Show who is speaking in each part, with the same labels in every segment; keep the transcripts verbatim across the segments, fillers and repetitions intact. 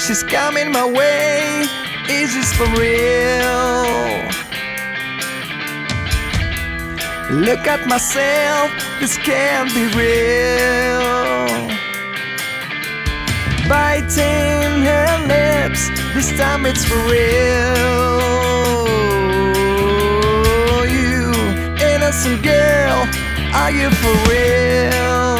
Speaker 1: she's coming my way. Is this for real? Look at myself, this can't be real. Biting her lips, this time it's for real. You innocent girl, are you for real?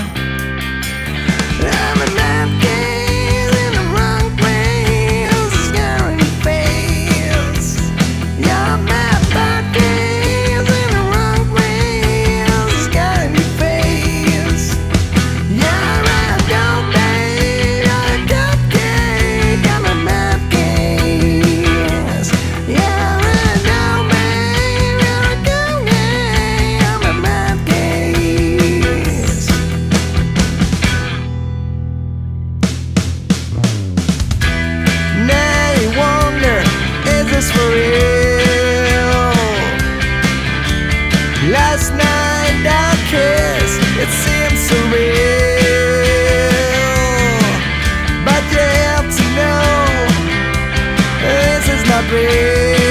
Speaker 1: I'm a mad kid in the wrong place, scaring your face. You're mad bad kids in the wrong place, scaring your face. You're a dope babe, you're a cupcake, I'm a mad kid. You're a dope babe, you're a cupcake, I'm a mad kid. Now you wonder, is this for real? Last night our kiss, it seemed surreal. But you have to know, this is not real.